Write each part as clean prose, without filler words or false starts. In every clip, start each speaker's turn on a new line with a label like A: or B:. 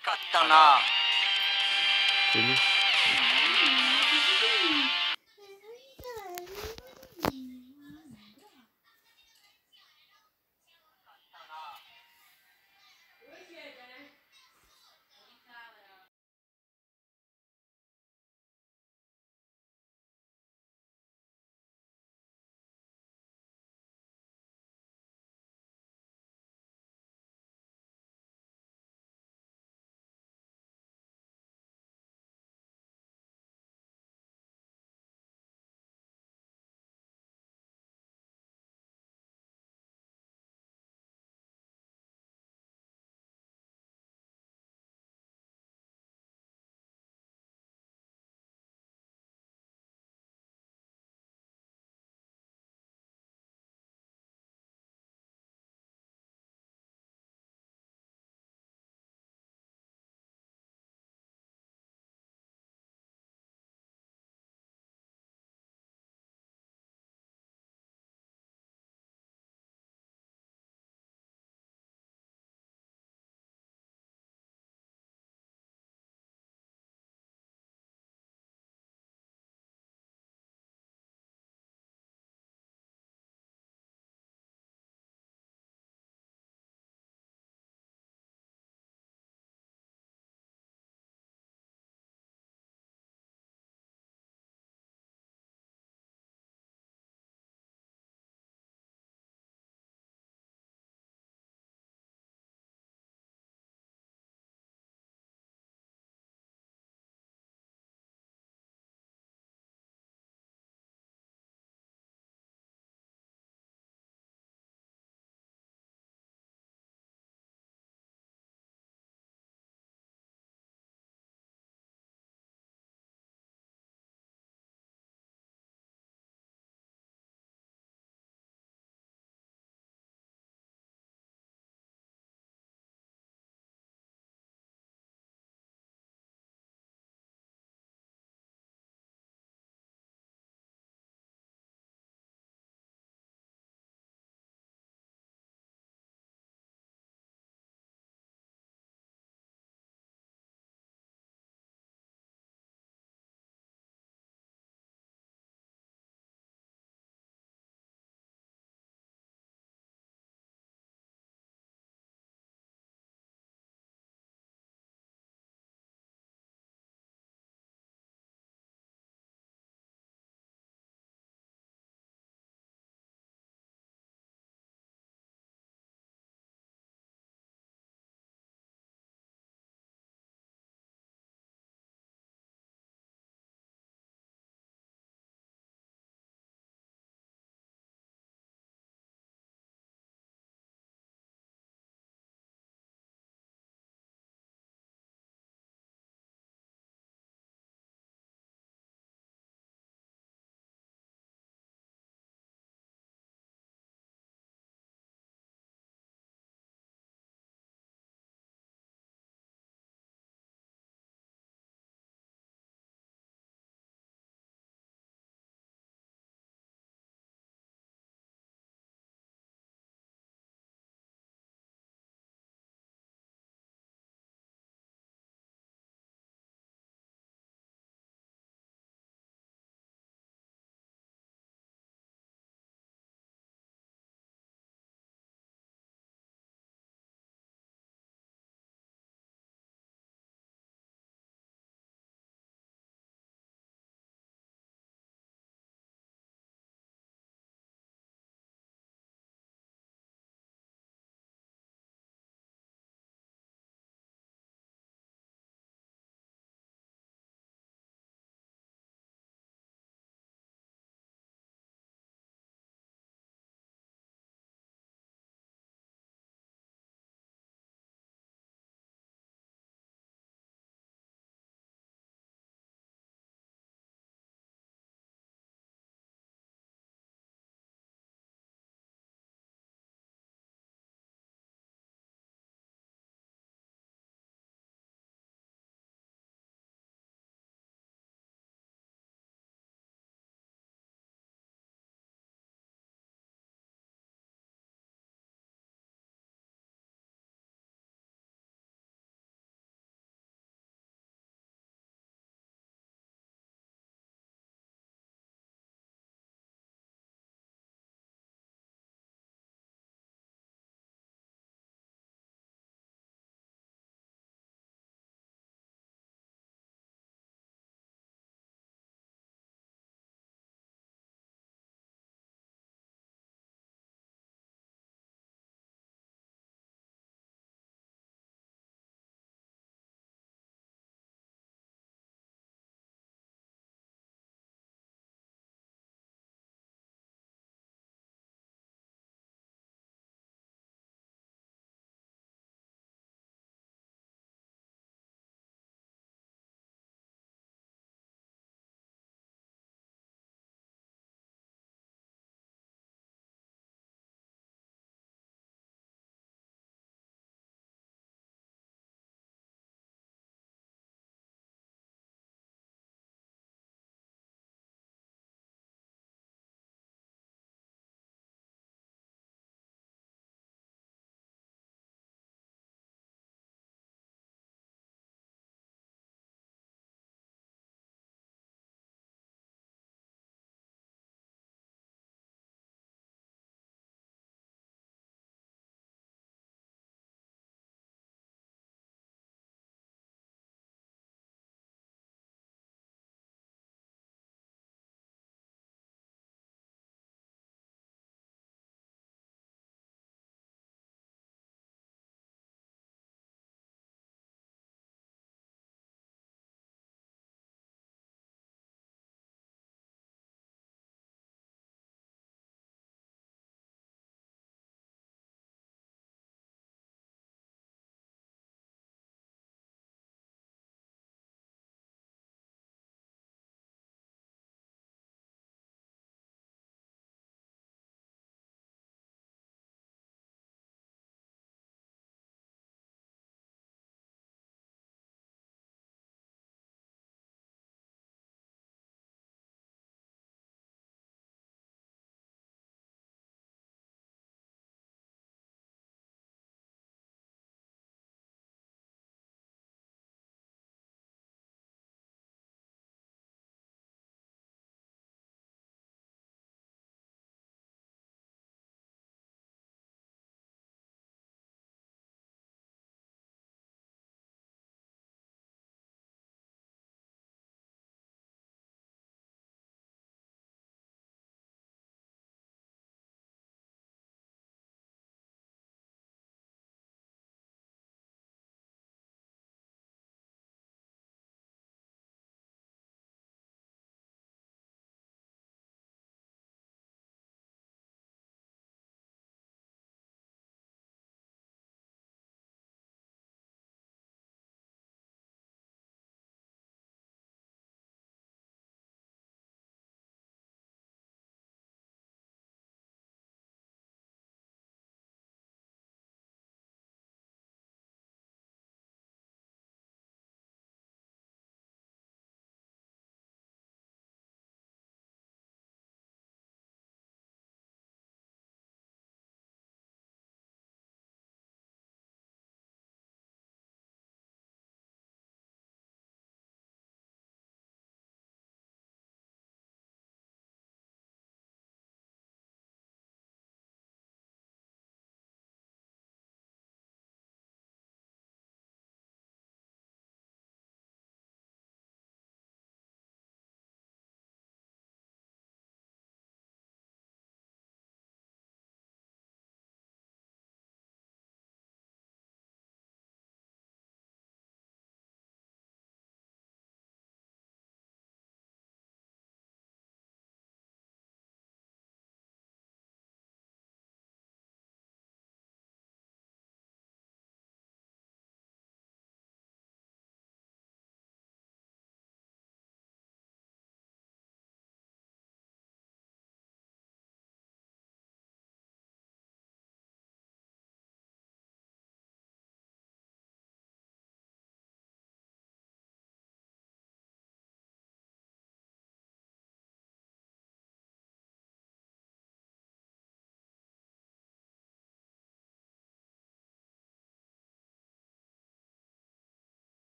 A: かったな。
B: Finish.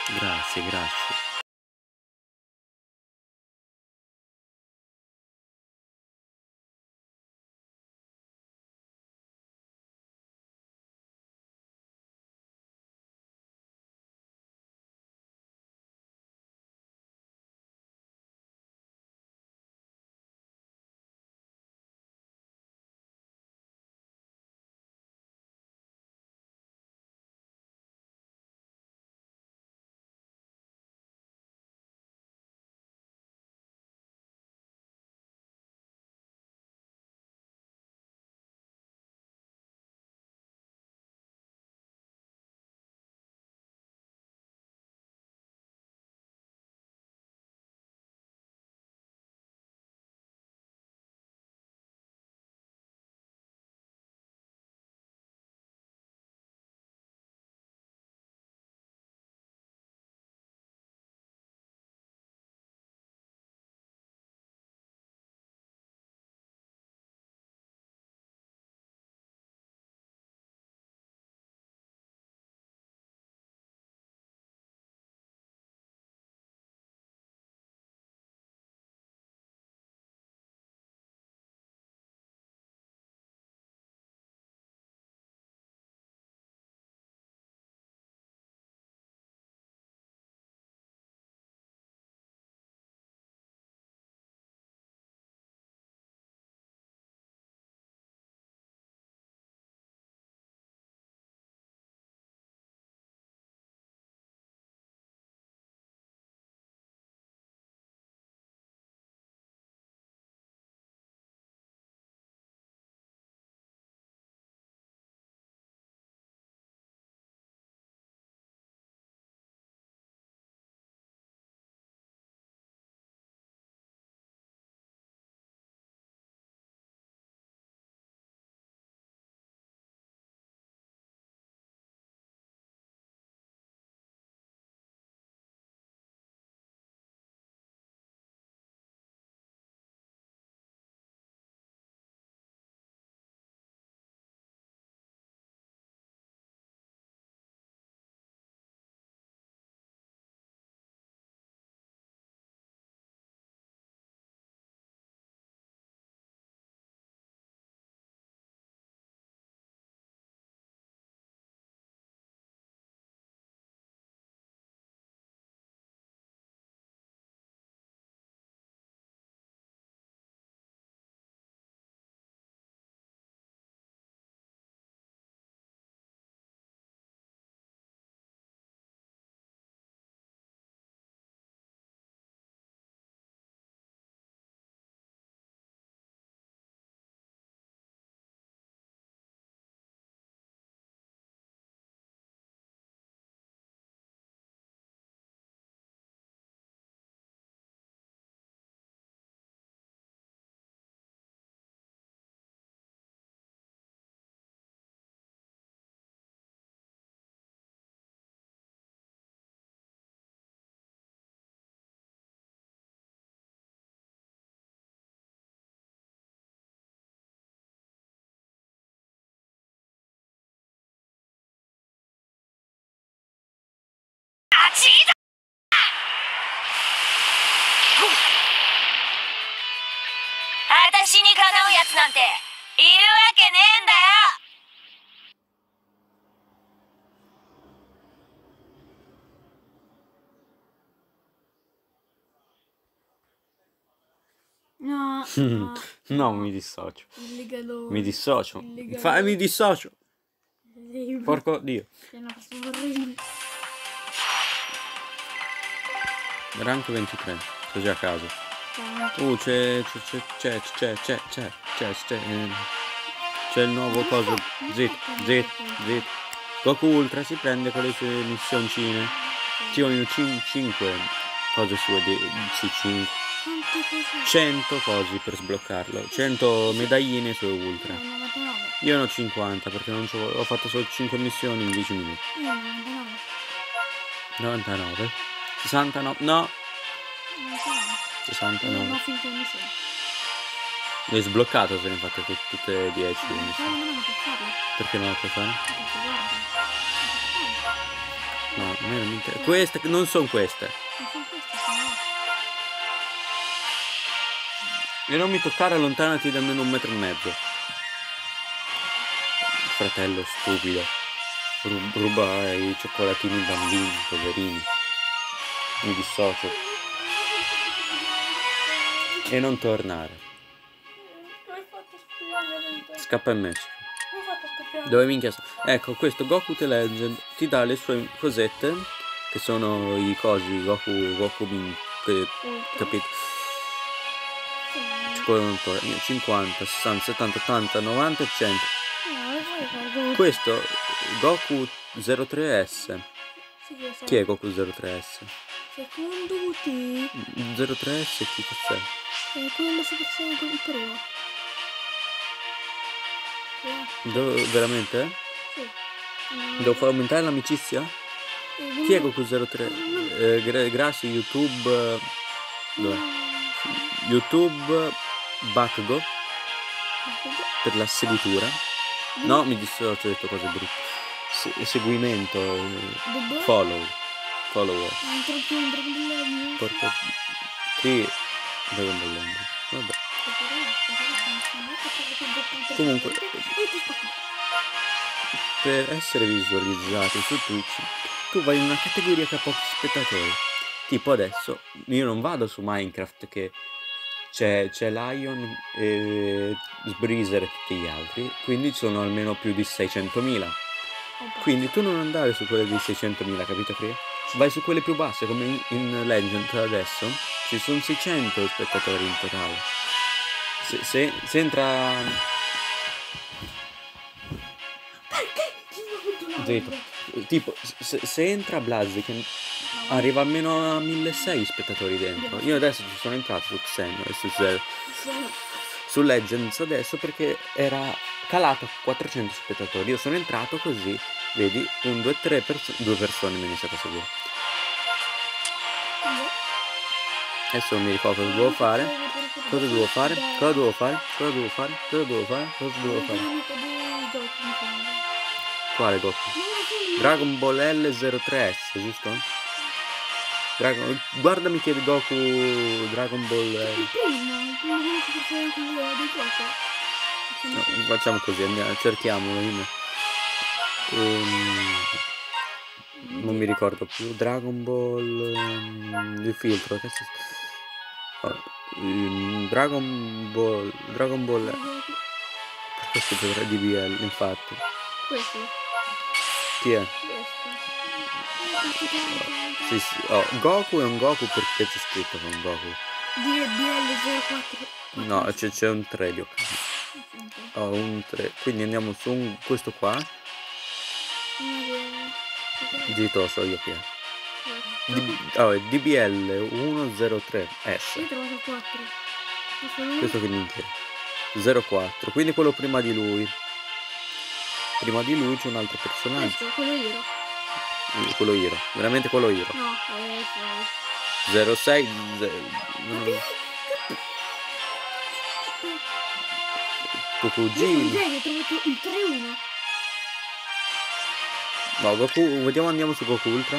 A: Grazie, grazie.
B: No,
A: No, mi dissocio.
B: illegalo.
A: Mi dissocio.
B: Illegalo.
A: Mi dissocio. Porco Dio.
B: C'è una persona orribile.
A: Rank 23. Così a caso. C'è il nuovo coso. Zit. Goku Ultra si prende con le sue missioncine. Ci vogliono 5 cose sue. Sì, 5. 100 cosi per sbloccarlo. 100 medagline su Ultra.
B: 99.
A: Io ne ho 50 perché non ho fatto solo 5 missioni in 10 minuti.
B: Io 99.
A: 99. 69. No.
B: 99. Io non ho
A: 69.
B: finito le missioni.
A: L'hai sbloccato se ne hai fatte tutte 10 le
B: No,
A: missioni.
B: non ho per farlo.
A: Perché non lo puoi fare?
B: Perché guarda.
A: No, a me non mi interessa. Queste non sono queste.
B: Non sono queste, sono...
A: E non mi toccare, allontanati da almeno 1,5 metri. Fratello stupido. Ruba i cioccolatini bambini, poverini. Mi dissocio. E non tornare.
B: Come hai fatto a scoppiare la verità?
A: Scappa in Messico.
B: Come hai fatto a scoppiare?
A: Dove minchia ecco, questo Goku The Legend ti dà le sue cosette, che sono i cosi Goku capito? Ci vuole un po', 50, 60, 70, 80, 90 e 100. Questo Goku 03S.
B: Sì, che so.
A: Chi è Goku 03S?
B: Secondo te
A: 03S chi cos'è?
B: è quello Super Saiyan con il primo?
A: Veramente?
B: Sì.
A: Devo far aumentare l'amicizia? Chi è Goku 03? Grazie YouTube. Dove? YouTube Bakugo per la seguitura. No, mi dissocio, ho detto cose brutte. Seguimento. Follower. Porco. Sì, Dragon Ball Land. Vabbè. Comunque, per essere visualizzato su Twitch, tu vai in una categoria che ha pochi spettatori. Tipo adesso, io non vado su Minecraft che c'è Lion, Sbreezer e tutti gli altri, quindi sono almeno più di 600.000. Quindi tu non andare su quelle di 600.000, capito Cri? Vai su quelle più basse, come in Legend adesso. Ci sono 600 spettatori in totale. Se entra... Zitto. Tipo, se entra Blaziken arriva almeno a 1.600 spettatori dentro. Io adesso ci sono entrato su Xen e su Legends adesso perché era calato a 400 spettatori. Io sono entrato così, vedi, 1, 2, 3 due persone mi hanno iniziato a seguire. Adesso non mi ricordo cosa devo fare. Cosa devo fare? Quale Goku? Dragon Ball L03S, giusto? Guardami che Goku Dragon Ball
B: Il primo dei giochi.
A: No, facciamo così, cerchiamolo. Non mi ricordo più. Dragon Ball il filtro. Dragon Ball per questo dovrei DBL, infatti.
B: Questo?
A: Chi è?
B: Questo.
A: Sì, oh, Goku è un Goku perché c'è scritto con Goku.
B: DBL04.
A: No, c'è un 3 di Okami. Oh, un 3. Quindi andiamo su questo qua. Zitto, so io chi è. DBL 103S.
B: Io ho trovato 4.
A: Questo che minchia. 04. Quindi quello prima di lui. Prima di lui c'è un altro personaggio.
B: Questo, quello Hiro.
A: Quello Hiro. Veramente quello Hiro.
B: No,
A: 06. Tuo cugino.
B: Ho trovato il 3-1.
A: No, Goku, vediamo, andiamo su Goku Ultra.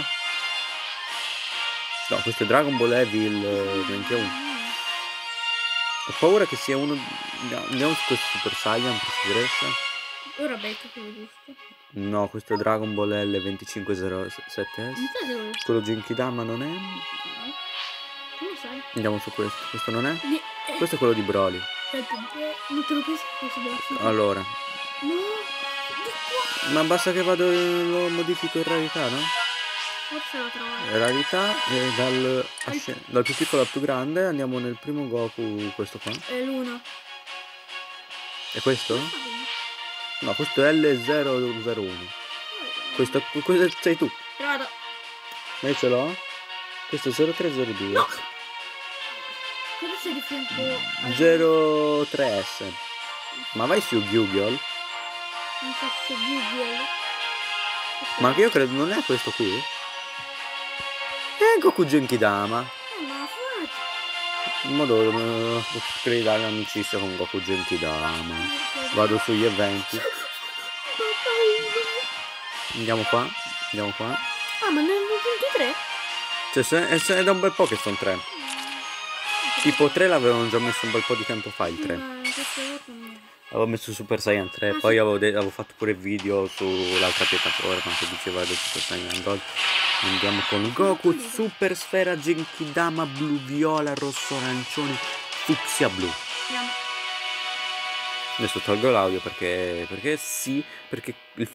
A: No, questo è Dragon Ball Evil 21. Ho paura che sia uno... Andiamo su questo Super Saiyan per sicurezza.
B: Ora becco quello giusto.
A: No, questo è Dragon Ball L2507S. Quello Genkidama non è?
B: Come sai?
A: Andiamo su questo. Questo non è? Questo è quello di Broly.
B: Non te lo pensi questo della
A: Allora.
B: No!
A: Ma basta che vado e lo modifico in rarità, no?
B: Forse la trovo.
A: Rarità dal più piccolo al più grande andiamo nel primo Goku, questo qua.
B: È l'1.
A: E questo? No, questo è L001. Questo sei tu.
B: Trovato.
A: Ma io ce l'ho? Questo è 0302.
B: No! Cosa sei di fianco al
A: 03S. Ma vai su Google.
B: Non so se Google.
A: Ma io credo non è questo qui. È Goku Genkidama.
B: Ma faccio.
A: Ma dove creare amicizia con Goku Genkidama? Vado sugli eventi. Andiamo qua.
B: Ah, ma ne hanno aggiunti 3?
A: Cioè, è da un bel po' che sono 3. Tipo 3 l'avevano già messo un bel po' di tempo fa il 3.
B: Ma questa volta no.
A: Avevo messo Super Saiyan 3,
B: Ah,
A: poi
B: sì.
A: avevo fatto pure video sull'altra piattaforma che diceva del Super Saiyan Gold. Andiamo con Goku, Super Sfera, Genkidama, blu, viola, rosso, arancione, fucsia, blu.
B: Andiamo.
A: Adesso tolgo l'audio perché sì, perché il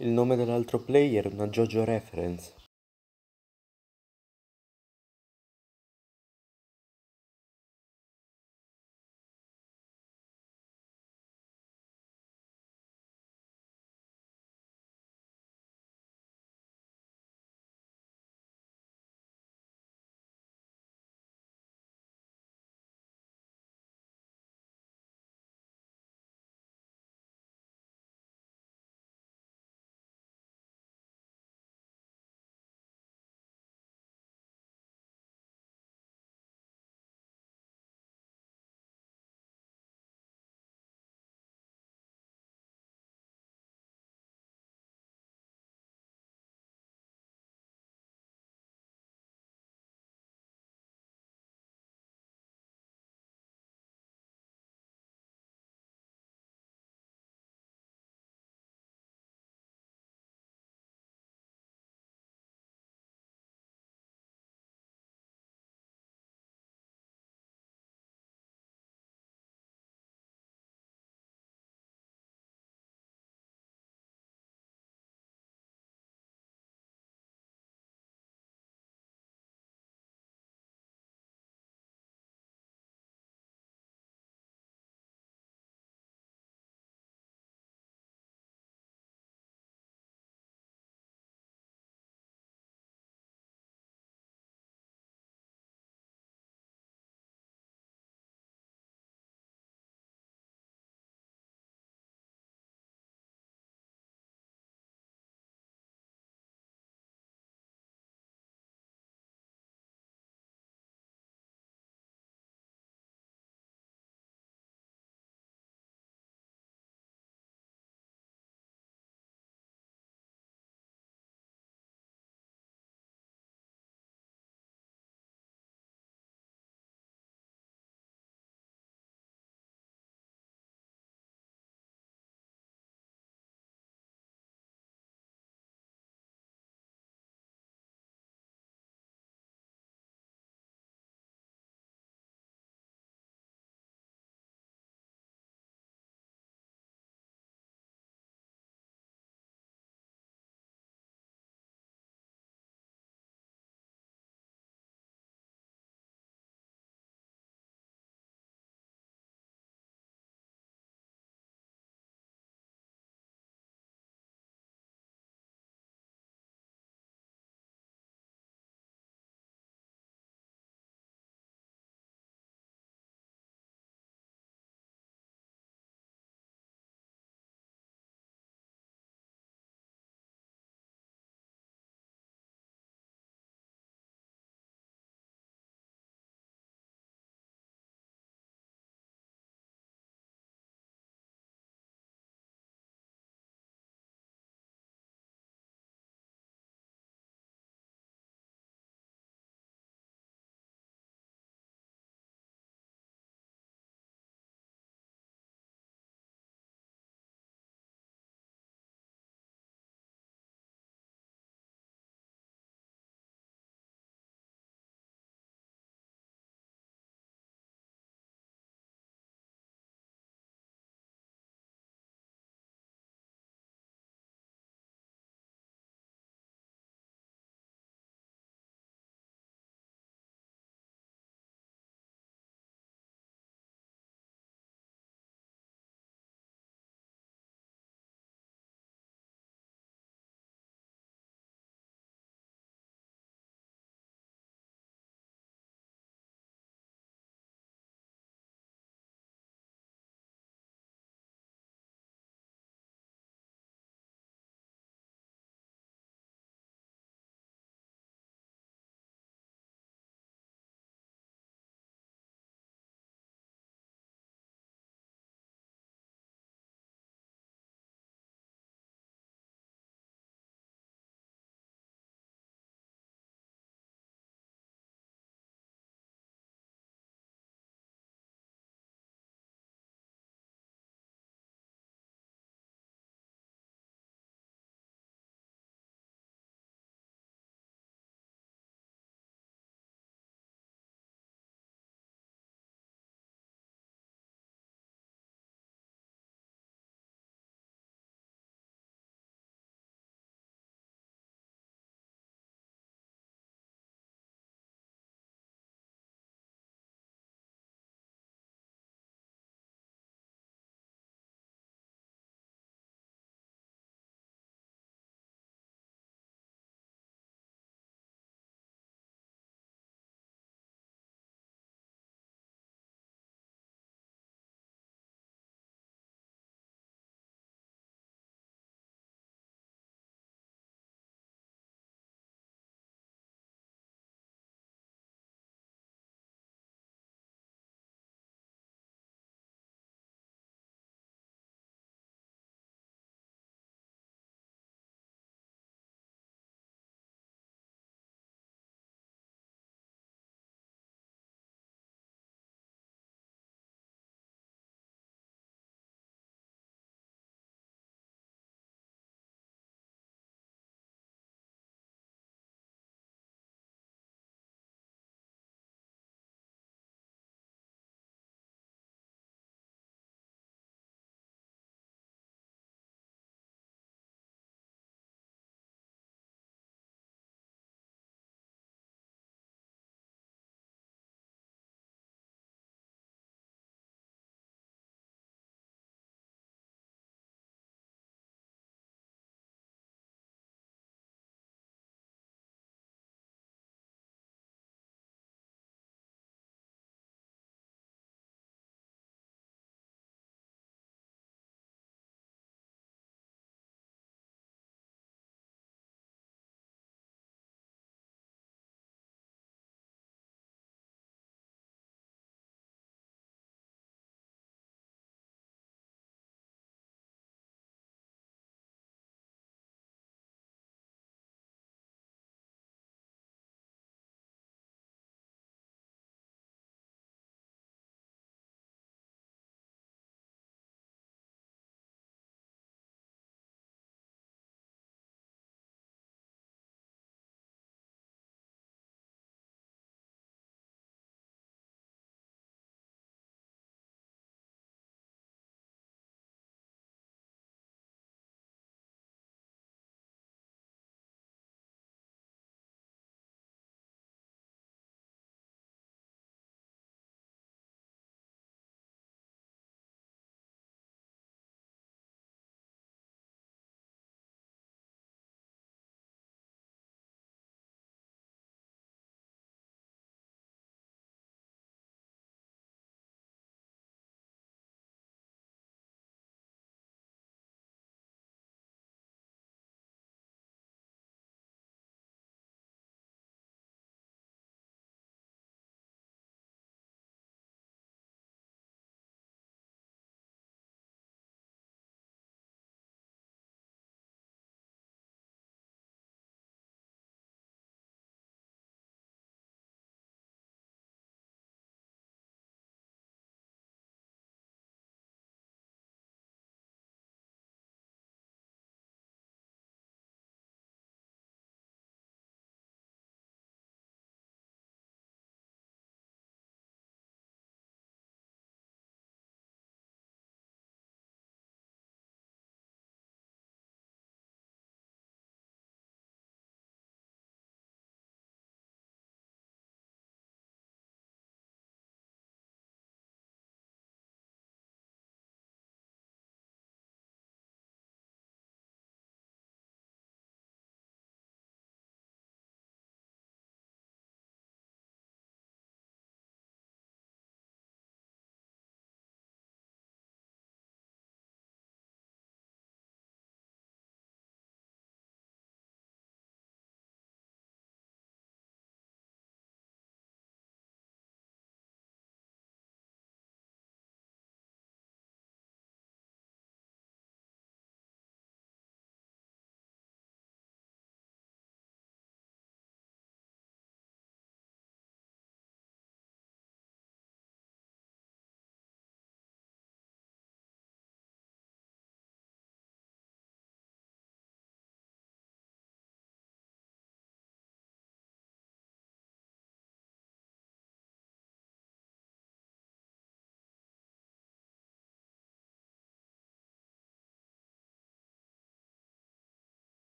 A: Il nome dell'altro player, una JoJo reference.